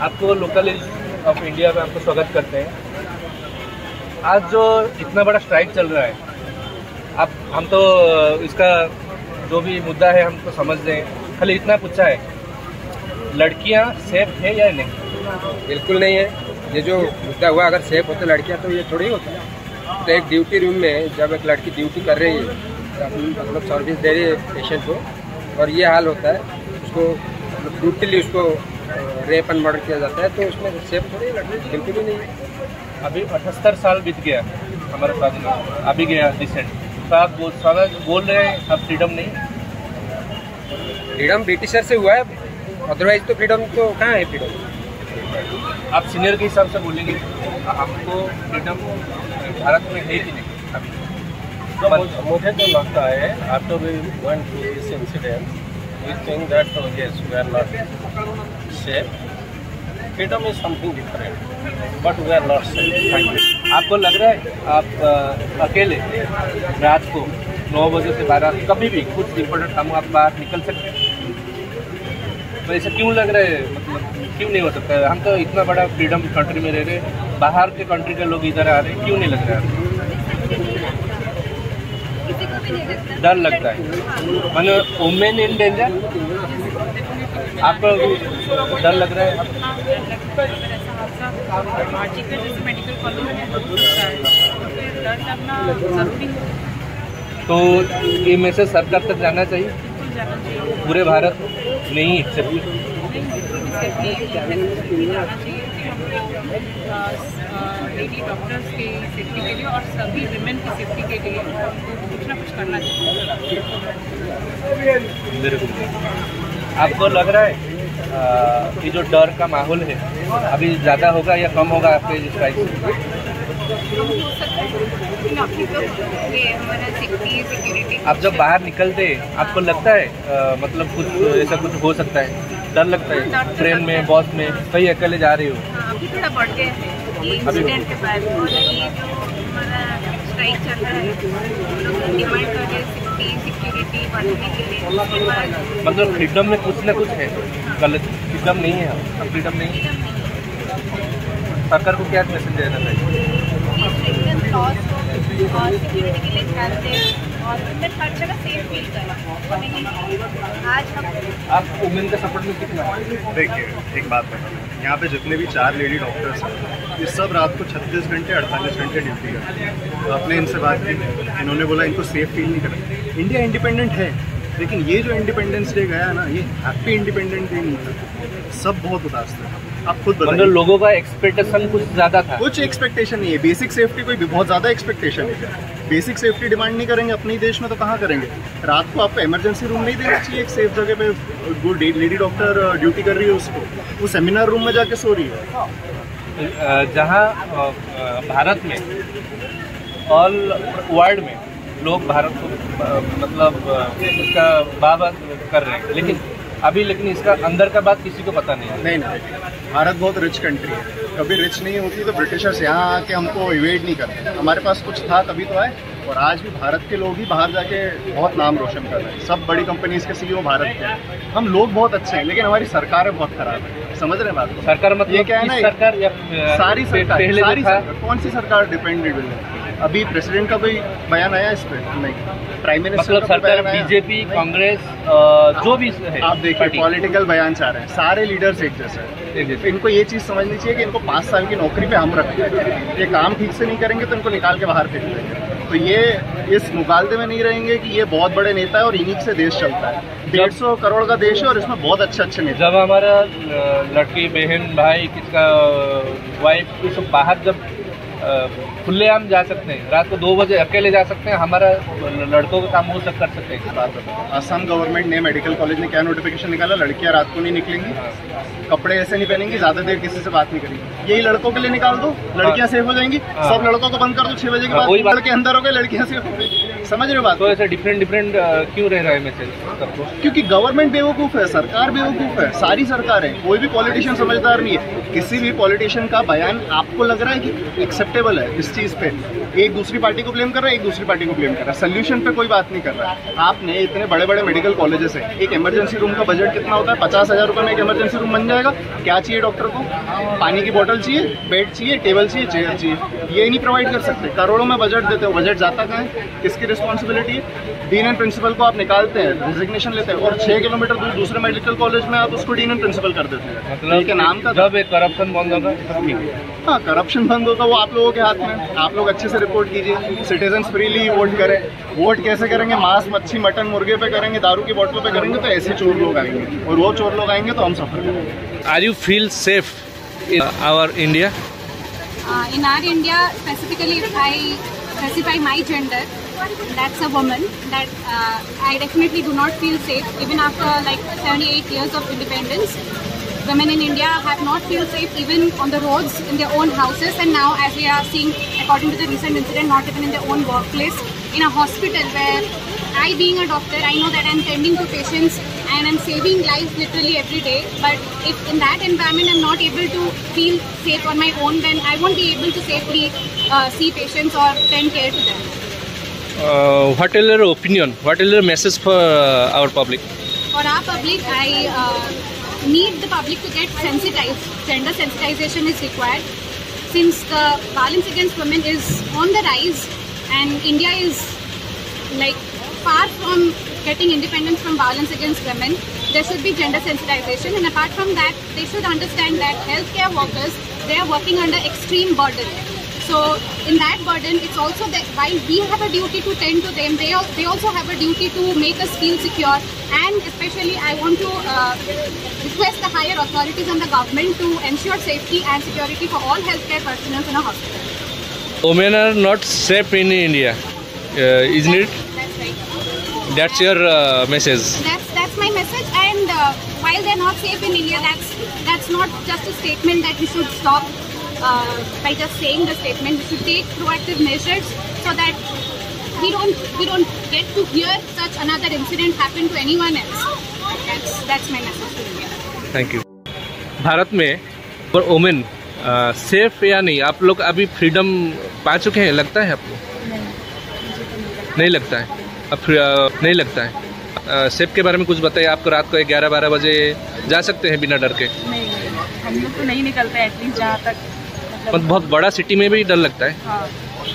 आपको local of India में आपको स्वागत करते हैं। आज जो इतना बड़ा स्ट्राइक चल रहा है, आप हम तो इसका जो भी मुद्दा है हम तो समझ रहे हैं, खाली इतना पूछा है, लड़कियां सेफ है या नहीं? बिल्कुल नहीं है। ये जो मुद्दा हुआ, अगर सेफ होते लड़कियां तो ये थोड़ी होता है। तो एक ड्यूटी रूम में जब एक लड़की ड्यूटी कर रही है, मतलब सर्विस दे रही है पेशेंट को, और ये हाल होता है, उसको ब्रूटली उसको रेप एंड मर्डर किया जाता है, तो उसमें सेफ थोड़ी लड़की, बिल्कुल ही नहीं है। अभी 78 साल बीत गया हमारा स्वाधीन, अभी गया रिसेंट, तो आप बोल रहे हैं अब फ्रीडम नहीं? फ्रीडम ब्रिटिशर से हुआ है, अदरवाइज तो फ्रीडम तो कहाँ है फ्रीडम? आप सीनियर के हिसाब से बोलेंगे, हमको फ्रीडम भारत में है कि नहीं अभी? तो मुझे तो लगता है after we went through this incident, we think that yes we are not safe. Freedom is something different, but we are not safe. आपको लग रहा है आप अकेले रात को 9 बजे से 12 कभी भी कुछ इम्पोर्टेंट काम आप बाहर निकल सकते हैं? तो ऐसा क्यों लग रहा है, मतलब क्यों नहीं हो सकता है? हम तो इतना बड़ा फ्रीडम कंट्री में रह रहे, बाहर के कंट्री के लोग इधर आ रहे हैं, क्यों नहीं लग रहा है? डर लगता है, मानो वुमेन इन डेंजर, आपको डर लग रहा है? तो ये मैसेज सरकार तक जाना चाहिए, पूरे भारत नहीं सिर्फ लेडी डॉक्टर्स की सेफ्टी के लिए और सभी विमेन की सेफ्टी के लिए कुछ ना कुछ करना चाहिए। आपको लग रहा है कि जो डर का माहौल है अभी ज़्यादा होगा या कम होगा आपके स्ट्राइक से? आप जब बाहर निकलते आपको लगता है मतलब कुछ ऐसा कुछ हो सकता है, डर लगता है? ट्रेन में, बस में, कहीं अकेले जा रही हो? अभी थोड़ा बढ़ गया है ये इंसिडेंट के बाद, और ये जो हमारा स्ट्राइक चल रहा है, लोग डिमांड कर रहे हैं सेफ्टी सिक्योरिटी बढ़ाने के लिए। मतलब फ्रीडम में कुछ ना कुछ है, गलत फ्रीडम नहीं है, अब फ्रीडम नहीं है। सरकार को क्या मैसेज देना चाहिए? सिक्योरिटी के लिए ध्यान दें और हर जगह सेफ फील करें। आज हम आप वुमेन का सपोर्ट में कितना है? देखिए, एक बात बताऊँ, यहाँ पे जितने भी 4 लेडी डॉक्टर्स हैं, ये सब रात को 36 घंटे 48 घंटे ड्यूटी करते हैं। आपने इनसे बात की, इन्होंने बोला इनको सेफ फील नहीं करता। इंडिया इंडिपेंडेंट है, लेकिन ये जो इंडिपेंडेंस डे गया ना, ये हैप्पी इंडिपेंडेंस डे नहीं था। सब बहुत उदास थे। आप खुद बताइए, मतलब लोगों का एक्सपेक्टेशन कुछ ज़्यादा था? कुछ एक्सपेक्टेशन नहीं है। बेसिक सेफ्टी कोई बहुत ज़्यादा एक्सपेक्टेशन है। बेसिक सेफ्टी डिमांड नहीं करेंगे अपने ही देश में तो कहाँ करेंगे? रात को आपको इमरजेंसी रूम नहीं देना चाहिए? एक सेफ जगह पे वो लेडी डॉक्टर ड्यूटी कर रही है, उसको वो सेमिनार रूम में जाके सो रही है। जहाँ भारत में, ऑल वर्ल्ड में लोग भारत को मतलब इसका बाबा कर रहे हैं, लेकिन इसका अंदर का बात किसी को पता नहीं है। नहीं, भारत बहुत रिच कंट्री है। कभी रिच नहीं होती तो ब्रिटिशर्स यहाँ आके हमको इवेड नहीं करते। हमारे पास कुछ था तभी तो आए, और आज भी भारत के लोग ही बाहर जाके बहुत नाम रोशन कर रहे हैं। सब बड़ी कंपनीज के CEO भारत के हैं। हम लोग बहुत अच्छे हैं, लेकिन हमारी सरकारें बहुत खराब है। समझ रहे हैं बात को? सरकार मतलब ये क्या है ना, सरकार या सारी सरकार, पहले सारी सरकार, कौन सी सरकार डिपेंडेड है? अभी प्रेसिडेंट का कोई बयान आया इस पर? नहीं। प्राइम मिनिस्टर मतलब सरकार, बीजेपी, कांग्रेस, जो भी है, आप देखिए पॉलिटिकल बयान चाह रहे हैं, सारे लीडर्स एक जैसे हैं। इनको ये चीज़ समझनी चाहिए कि इनको 5 साल की नौकरी पे हम रखते हैं, ये काम ठीक से नहीं करेंगे तो इनको निकाल के बाहर फेंक देंगे। तो ये इस मुकाबले में नहीं रहेंगे कि ये बहुत बड़े नेता है और इन्हीं से देश चलता है। 150 करोड़ का देश है और इसमें बहुत अच्छे नेता। जब हमारा लड़की, बहन, भाई, किसका वाइफ, ये सब बाहर जब खुलेआम जा सकते हैं, रात को 2 बजे अकेले जा सकते हैं, हमारा लड़कों का काम वो सब कर सकते हैं। असम गवर्नमेंट ने, मेडिकल कॉलेज ने क्या नोटिफिकेशन निकाला? लड़कियां रात को नहीं निकलेंगी, कपड़े ऐसे नहीं पहनेंगी, ज्यादा देर किसी से बात नहीं करेंगी। यही लड़कों के लिए निकाल दो, लड़कियां सेफ हो जाएंगी। सब लड़कों को बंद कर दो 6 बजे के बाद, लड़के अंदर हो गए, लड़कियां सेफ हो गई। समझ रहे हो बात? तो ऐसे डिफरेंट क्यों रह रहा है मैसेज सबको? क्योंकि गवर्नमेंट बेवकूफ़ है, सरकार बेवकूफ़ है, सारी सरकार है, कोई भी पॉलिटिशियन समझदार नहीं है। किसी भी पॉलिटिशियन का बयान आपको लग रहा है कि एक्सेप्टेबल है इस चीज़ पे, एक दूसरी पार्टी को ब्लेम कर रहा है, एक दूसरी पार्टी को ब्लेम कर रहा है, सोल्यूशन पे कोई बात नहीं कर रहा है। आपने इतने बड़े बड़े मेडिकल कॉलेजेस है, एक इमरजेंसी रूम का बजट कितना होता है? 50,000 रुपये में एक इमरजेंसी रूम बन जाएगा। क्या चाहिए डॉक्टर को? पानी की बोतल चाहिए, बेड चाहिए, टेबल चाहिए, चेयर चाहिए, ये नहीं प्रोवाइड कर सकते। करोड़ों में बजट देते हो, बजट जाता कहाँ है? किसकी रिस्पॉन्सिबिलिटी है? डीन एंड प्रिंसिपल को आप निकालते हैं, रिजिग्नेशन लेते हैं, और 6 किलोमीटर दूर दूसरे मेडिकल कॉलेज में आप उसको डीन एंड प्रिंसिपल कर देते हैं। मतलब के नाम का जब एक करप्शन बंद होगा सब ठीक है। हाँ, करप्शन बंद होगा, वो आप लोगों के हाथ में। आप लोग अच्छे से रिपोर्ट कीजिए, सिटीजन्स फ्रीली वोट करें। वोट कैसे करेंगे? मांस, मच्छी, मटन, मुर्गे पे करेंगे, दारू की बोतलों पे करेंगे, तो ऐसे चोर लोग आएंगे, और वो चोर लोग आएंगे तो हम सफर करेंगे। Are you feel safe in our India? In our India, specifically, if I specify my gender, that's a woman, that I definitely do not feel safe. Even after like 78 years of independence, women in India have not feel safe even on the roads, in their own houses, and now as we are seeing, according to the recent incident, not even in their own workplace, in a hospital where I, being a doctor, I know that I'm tending to patients and I'm saving lives literally every day. But if in that environment I'm not able to feel safe on my own, then I won't be able to safely see patients or tend care to them. What is your opinion? What is your message for our public? For our public, I need the public to get sensitized. Gender sensitization is required since the violence against women is on the rise, and India is like far from getting independence from violence against women. There should be gender sensitization, and apart from that, they should understand that healthcare workers, they are working under extreme burden. So in that burden, it's also that while we have a duty to tend to them, they also have a duty to make us feel secure. And especially, I want to request the higher authorities and the government to ensure safety and security for all healthcare personnel in a hospital. Women are not safe in India, isn't it? That's right. That's your message. That's my message. And while they're not safe in India, that's not just a statement that we should stop by just saying the statement. We should take proactive measures so that we don't get to hear such another incident happen to anyone else. That's my message to India. Thank you. Bharat में पर women safe या नहीं? आप लोग अभी freedom पा चुके हैं, लगता है आपको? नहीं लगता है। अब नहीं लगता है। सेफ के बारे में कुछ बताइए। आपको रात को 11-12 बजे जा सकते हैं बिना डर के? नहीं, हम लोग तो नहीं निकलते हैं, एटलीस्ट जहाँ तक मतलब बहुत बड़ा सिटी में भी डर लगता है। हाँ,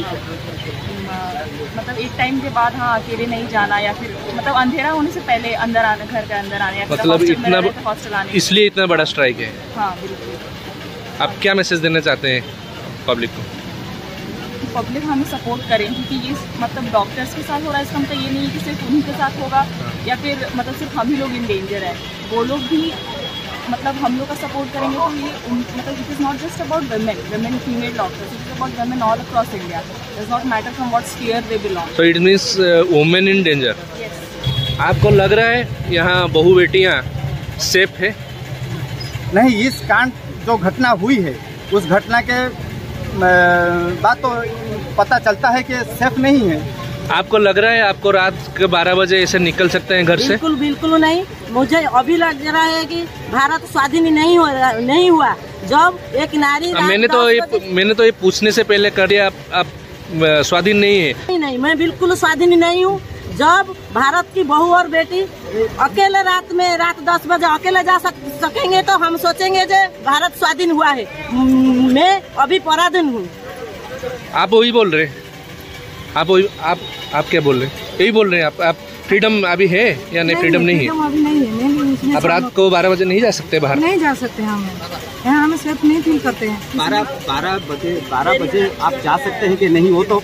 मतलब एक टाइम के बाद हाँ अकेले नहीं जाना, या फिर मतलब अंधेरा होने से पहले अंदर आना, घर के अंदर आने, या फिर मतलब इतना हॉस्टल आने, इसलिए इतना बड़ा स्ट्राइक है। हाँ बिल्कुल। आप क्या मैसेज देना चाहते हैं पब्लिक को? पब्लिक हमें सपोर्ट करें, क्योंकि ये मतलब डॉक्टर्स के साथ हो रहा है, इसका मतलब ये नहीं है कि सिर्फ उन्हीं के साथ होगा, या फिर मतलब सिर्फ हम ही लोग इन डेंजर है। वो लोग भी मतलब हम लोग का सपोर्ट करेंगे तो ये मतलब it is not just about women female doctors, it is about women all across India. Does not matter from what sphere they belong. So it means women in danger. Yes. आपको लग रहा है यहाँ बहू बेटियाँ सेफ है? नहीं, इस कांड जो घटना हुई है उस घटना के बात तो पता चलता है कि सेफ नहीं है। आपको लग रहा है आपको रात के 12 बजे ऐसे निकल सकते हैं घर से? बिल्कुल नहीं। मुझे अभी लग रहा है कि भारत स्वाधीन नहीं हुआ जब एक नारी मैंने तो ये पूछने से पहले कर दिया आप स्वाधीन नहीं है? नहीं, मैं बिल्कुल स्वाधीन नहीं हूँ। जब भारत की बहू और बेटी अकेले रात 10 बजे अकेले जा सकेंगे तो हम सोचेंगे कि भारत स्वाधीन हुआ है। मैं अभी पराधीन हूँ। आप वही बोल रहे हैं? आप क्या बोल रहे हैं? यही बोल रहे हैं आप फ्रीडम अभी है या नहीं? फ्रीडम नहीं है, अभी नहीं है। आप रात को 12 बजे नहीं जा सकते बाहर? नहीं जा सकते हम, यहाँ हमें सेफ नहीं फील करते हैं। 12 बजे आप जा सकते हैं कि नहीं, वो तो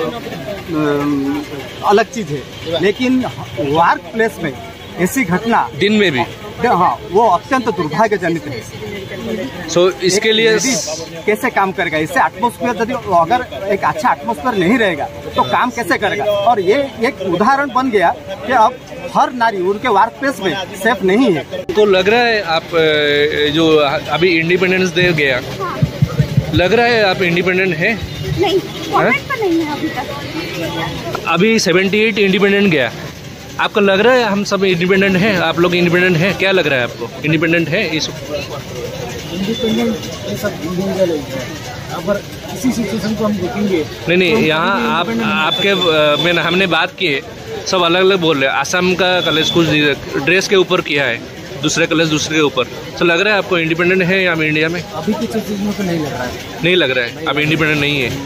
अलग चीज़ है, लेकिन वर्क प्लेस में ऐसी घटना दिन में भी, हाँ, वो अत्यंत दुर्भाग्यजनक है। सो इसके लिए कैसे काम करेगा? इससे एटमॉस्फेयर यदि अगर एक अच्छा एटमॉस्फेयर नहीं रहेगा तो काम कैसे करेगा? और ये एक उदाहरण बन गया कि अब हर नारी उनके वर्क प्लेस में सेफ नहीं है। तो लग रहा है आप जो अभी इंडिपेंडेंस डे गया, लग रहा है आप इंडिपेंडेंट है? नहीं, गवर्नमेंट तो नहीं है अभी तक। अभी 78 इंडिपेंडेंट गया, आपको लग रहा है हम सब इंडिपेंडेंट हैं? आप लोग इंडिपेंडेंट हैं? क्या लग रहा है आपको, इंडिपेंडेंट है इस इंडिपेंडेंट? सब इंडिविजुअल है, अगर किसी सिचुएशन को हम देखेंगे नहीं यहाँ आप आपके में हमने बात की है, सब अलग अलग बोल रहे हैं। आसाम का कॉलेज कुछ ड्रेस के ऊपर किया है, दूसरे कॉलेज दूसरे के ऊपर। तो लग रहा है आपको इंडिपेंडेंट है या इंडिया में? अभी की चीज़ में तो नहीं लग रहा है। नहीं लग रहा है, अब इंडिपेंडेंट नहीं है।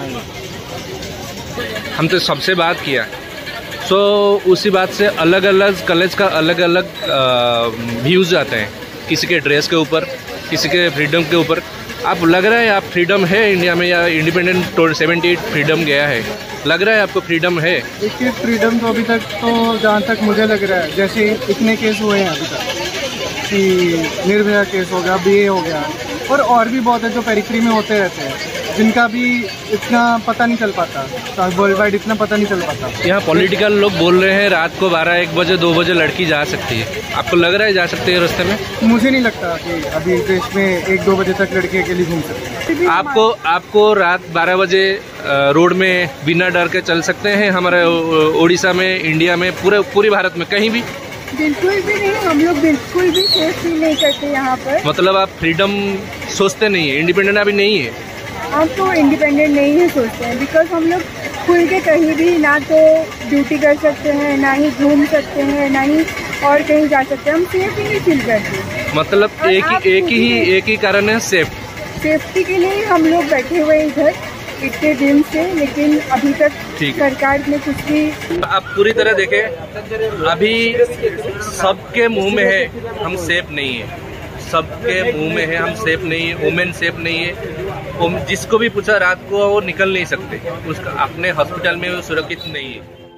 हम तो सबसे बात किया, सो उसी बात से अलग अलग कॉलेज का अलग अलग व्यूज़ आते हैं, किसी के ड्रेस के ऊपर, किसी के फ्रीडम के ऊपर। आप लग रहा है आप फ्रीडम है इंडिया में या इंडिपेंडेंट 78 फ्रीडम गया है? लग रहा है आपको फ्रीडम है? देखिए फ्रीडम तो अभी तक, तो जहाँ तक मुझे लग रहा है, जैसे इतने केस हुए हैं अभी तक कि निर्भया केस हो गया, BA हो गया, और भी बहुत है जो पेरिफेरी में होते रहते हैं, जिनका भी इतना पता नहीं चल पाता, वर्ल्ड वाइड इतना पता नहीं चल पाता। यहाँ पॉलिटिकल लोग बोल रहे हैं रात को 12-1 बजे 2 बजे लड़की जा सकती है, आपको लग रहा है जा सकती है रास्ते में? मुझे नहीं लगता कि अभी देश में 1-2 बजे तक लड़की अकेली घूम सकती है। आपको रात 12 बजे रोड में बिना डर के चल सकते हैं हमारे उड़ीसा में, इंडिया में, पूरे भारत में कहीं भी? बिल्कुल भी नहीं, हम लोग बिल्कुल भी सेफ फील नहीं करते यहाँ पर। मतलब आप फ्रीडम सोचते नहीं है, इंडिपेंडेंट अभी नहीं है? हम तो इंडिपेंडेंट नहीं है सोचते हैं, बिकॉज हम लोग खुल के कहीं भी ना तो ड्यूटी कर सकते हैं, ना ही घूम सकते हैं, ना ही और कहीं जा सकते हैं। हम सेफ ही नहीं फील करते। मतलब एक ही कारण है, सेफ्टी के लिए हम लोग बैठे हुए इधर इतने दिन से, लेकिन अभी तक सरकार ने कुछ भी। आप पूरी तरह देखें, अभी सबके मुंह में है हम सेफ नहीं है, सबके मुंह में है हम सेफ नहीं है, वुमेन सेफ नहीं है। जिसको भी पूछा रात को वो निकल नहीं सकते, उसका अपने हॉस्पिटल में वो सुरक्षित नहीं है।